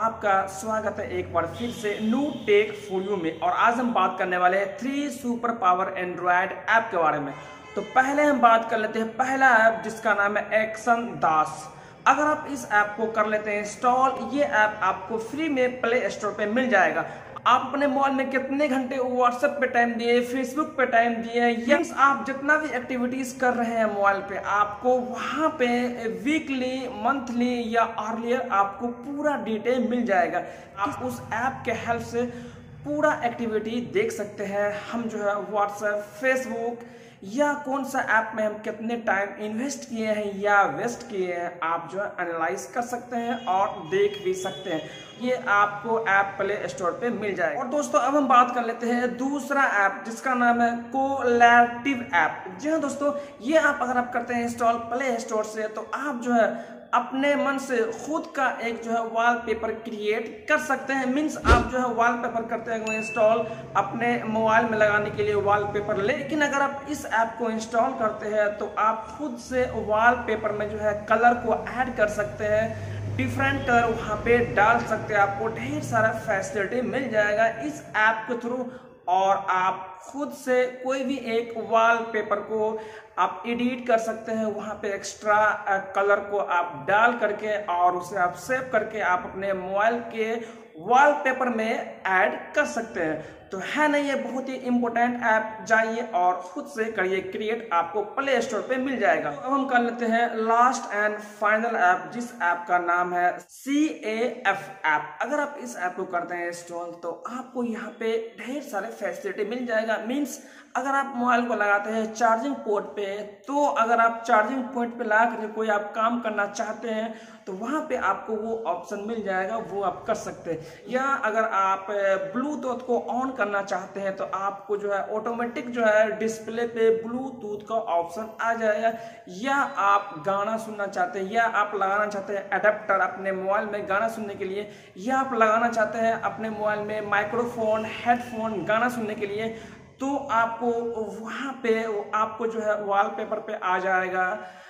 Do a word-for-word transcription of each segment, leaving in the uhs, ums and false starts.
आपका स्वागत है एक बार फिर से न्यू टेक फॉर यू में। और आज हम बात करने वाले हैं three super power android app के बारे में। तो पहले हम बात कर लेते हैं पहला ऐप जिसका नाम है एक्शन दास। अगर आप इस ऐप को कर लेते हैं इंस्टॉल, ये ऐप आपको फ्री में प्ले स्टोर पे मिल जाएगा। आप अपने मोबाइल में कितने घंटे व्हाट्सएप पे टाइम दिए, फेसबुक पे टाइम दिए, या आप जितना भी एक्टिविटीज कर रहे हैं मोबाइल पे, आपको वहां पे वीकली, मंथली या अर्लियर आपको पूरा डिटेल मिल जाएगा। आप उस ऐप के हेल्प से पूरा एक्टिविटी देख सकते हैं। हम जो है व्हाट्सएप, फेसबुक या कौन सा ऐप में हम कितने टाइम इन्वेस्ट किए हैं या वेस्ट किए हैं, आप जो है एनालाइज कर सकते हैं और देख भी सकते हैं। ये आपको ऐप प्ले स्टोर पे मिल जाएगा। और दोस्तों अब हम बात कर लेते हैं दूसरा ऐप जिसका नाम है कोलैटिव ऐप। जी हाँ दोस्तों, ये ऐप अगर आप करते हैं इंस्टॉल प्ले स्टोर से, तो आप जो है अपने मन से खुद का एक जो है वॉलपेपर क्रिएट कर सकते हैं। मींस आप जो है वॉलपेपर करते हैं इंस्टॉल अपने मोबाइल में लगाने के लिए वॉलपेपर। लेकिन अगर आप इस ऐप को इंस्टॉल करते हैं तो आप खुद से वॉलपेपर में जो है कलर को ऐड कर सकते हैं, डिफरेंट कलर वहाँ पे डाल सकते हैं। आपको ढेर सारा फैसिलिटी मिल जाएगा इस ऐप के थ्रू। और आप खुद से कोई भी एक वॉलपेपर को आप एडिट कर सकते हैं, वहां पे एक्स्ट्रा कलर को आप डाल करके और उसे आप सेव करके आप अपने मोबाइल के वॉलपेपर में ऐड कर सकते हैं। तो है ना, ये बहुत ही इंपॉर्टेंट ऐप। जाइए और खुद से करिए क्रिएट, आपको प्ले स्टोर पे मिल जाएगा। तो अब हम कर लेते हैं लास्ट एंड फाइनल ऐप, जिस ऐप का नाम है सी ए एफ ऐप। अगर आप इस ऐप को करते हैं इंस्टॉल तो आपको यहाँ पे ढेर सारे फैसिलिटी मिल जाएगा। मीन्स अगर आप मोबाइल को लगाते हैं चार्जिंग पोर्ट पे, तो अगर आप चार्जिंग पॉइंट पे लगा कर कोई आप काम करना चाहते हैं तो वहां पे आपको वो ऑप्शन मिल जाएगा, वो आप कर सकते हैं। या अगर आप ब्लूटूथ को ऑन करना चाहते हैं तो आपको जो है ऑटोमेटिक जो है डिस्प्ले पे ब्लूटूथ का ऑप्शन आ जाएगा। या आप गाना सुनना चाहते हैं, या आप लगाना चाहते हैं अडेप्टर अपने मोबाइल में गाना सुनने के लिए, या आप लगाना चाहते हैं अपने मोबाइल में माइक्रोफोन, हेडफोन गाना सुनने के लिए, तो आपको वहाँ पे आपको जो है वॉलपेपर पे आ जाएगा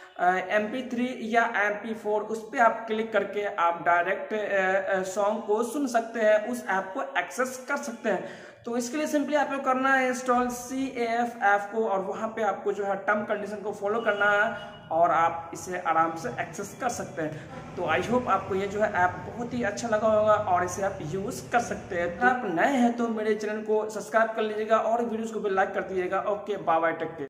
एम पी थ्री या एम पी फोर। उस पर आप क्लिक करके आप डायरेक्ट सॉन्ग को सुन सकते हैं, उस ऐप को एक्सेस कर सकते हैं। तो इसके लिए सिंपली आपको करना है install C A F app को, और वहाँ पे आपको जो है टर्म कंडीशन को फॉलो करना है और आप इसे आराम से एक्सेस कर सकते हैं। तो आई होप आपको ये जो है ऐप बहुत ही अच्छा लगा होगा और इसे आप यूज कर सकते हैं। तो आप नए हैं तो मेरे चैनल को सब्सक्राइब कर लीजिएगा और वीडियोस को भी लाइक कर दीजिएगा। Okay, bye bye, take care.